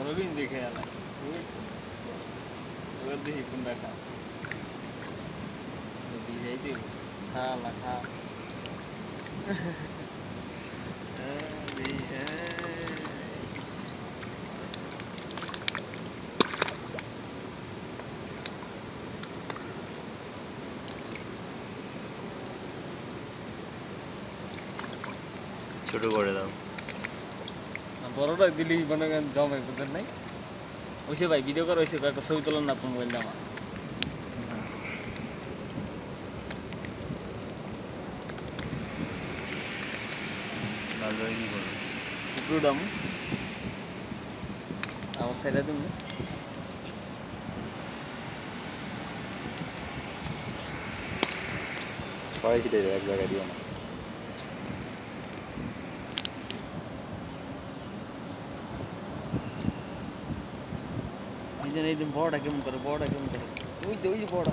ওরকম দেখে আলা ওর দেখি কোনটা কাজ বুঝাই দিব খা লা খা ছোট করে দাও বড়টা দিলি মনে করেন জমে বুঝলেন নাই ওইসে ভাই ভিডিও করা হয়েছে কয়েকটা ছবি তোলেন না আপনার মোবাইল দিয়ে আমার কি করবো উপরে উঠাম আমার সাইডে দিন সবাই খিটে যায় এক জায়গায় দিও না এই দিন বড়টা কেমন করে ওই যে বড়টা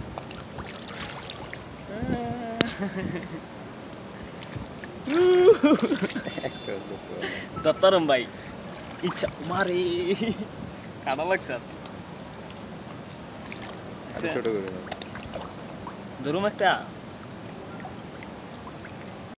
দত্তারম ভাই ইচ্ছা মারে কাটা লাগছে ছোট করে ধরুম একটা